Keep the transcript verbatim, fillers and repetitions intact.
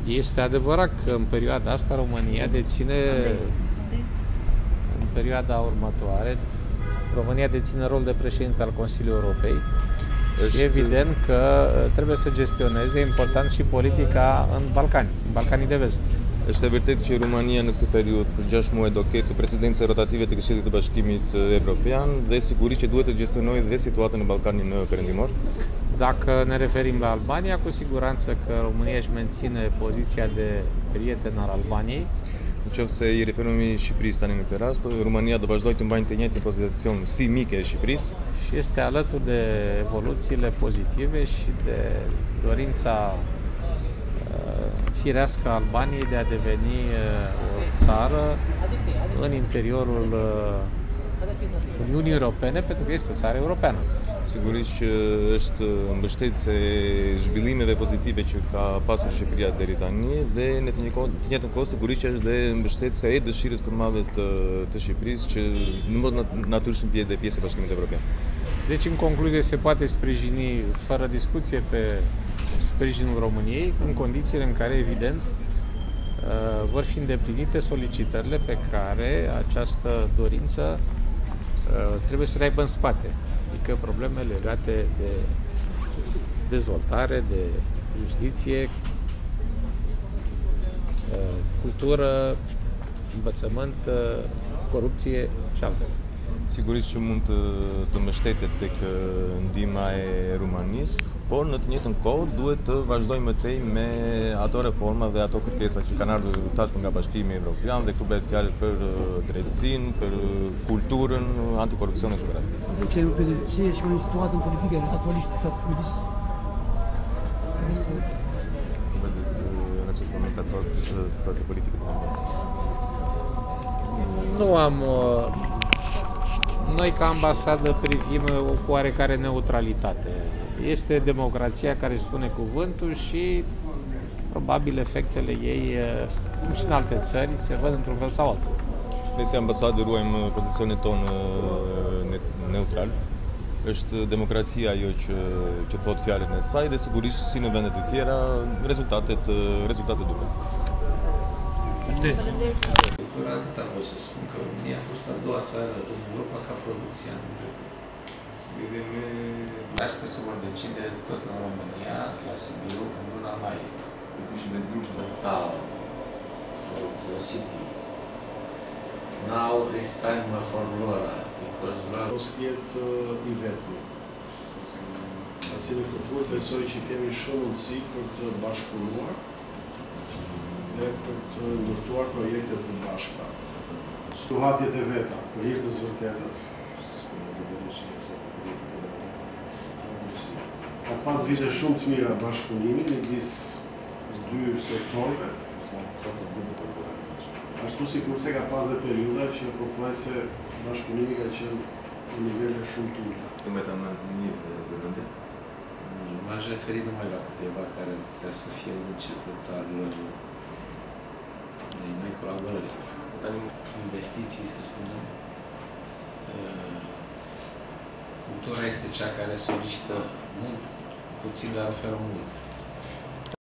Este adevărat că în perioada asta România deține, în perioada următoare, România deține rol de președinte al Consiliului Europei. Și evident că trebuie să gestioneze important și politica în Balcani, în Balcanii de Vest. Është e vërtet që Rumania në këtë periudhë për gjashtë muaj do ketë presidencë rotative të Këshillit të Bashkimit Evropian dhe sigurisht që duhet të gestionojë dhe situatën në Ballkanin Perëndimor. Dacă ne referim la Albania, cu siguranță că România își menține poziția de prieten al Albaniei. Nëse i referohemi Shqipërisë tani në këtë rast, po Rumania do vazhdojë të mbajnë të njëjtin pozicion si mike e Shqipërisë. Și este alături de evoluțiile pozitive și de dorința firească a Albaniei de a deveni o țară în interiorul Uniunii Europene, pentru că este o țară europeană. Sigurisht që është mbështetëse zhvillimeve pozitive që ka pasur Shqipëria deri tani dhe në të njëjtën kohë sigurisht që është dhe mbështetëse e dëshirës së madhe të, të Shqipërisë që në mod natyrshëm të jetë pjesë e Bashkimit Evropian. Deci, în concluzie, se poate sprijini fără discuție pe sprijinul României, în condițiile în care, evident, vor fi îndeplinite solicitările pe care această dorință trebuie să le aibă în spate. Adică probleme legate de dezvoltare, de justiție, cultură, învățământ, corupție și altele. Sigurisht që mund të, të mbështetet tek ndihma e Rumanisë, por në të njëjtën kohë duhet të vazhdojmë më tej me ato reforma dhe ato kërkesa që kanë ardhur tashmë nga Bashkimi Evropian dhe këtu bëhet fjalë për drejtësinë, për kulturën, antikorupsion e kështu. Deci ce e și o situație în politică actualistă sau vedeți? Cum vedeți în acest moment actual situația politică? Nu am... Noi, ca ambasadă, privim cu oarecare neutralitate. Este democrația care spune cuvântul și probabil efectele ei, și în alte țări, se văd într-un fel sau altul. Ne si ambasadë ruajmë pozicionin tonë neutral. Është demokracia ajo që që thot fjalën e saj dhe sigurisht si në vendet e tjera rezultatet rezultatet duken. Atât am vrut să spun că România a fost a doua țară în Europa ca producție anul trecut. Asta se vor decide tot în România, la Sibiu, în luna mai. Da, the city. Now it's time for Lora, because Lora... Rozkjet i vetmi. Asi në këtë furt besoj që kemi shumë mundësi për të bashkëpunuar dhe për të ndërtuar projekte të bashkëta. Shtuhatjet e veta, për hir të së vërtetës. Ka pas vite shumë të mira bashkëpunimi midis dy sektorëve. Ashtu sikurse ka pas dhe periudha që pothuajse bashkëpunimi ka qenë në nivele shumë të ulta. Të meta më një vëmendje. M-aș referi numai la câteva care ar putea să fie un început al unei noi colaborări. Investiții, să spunem. Cultura este cea care solicită mult, puțin, dar oferă mult.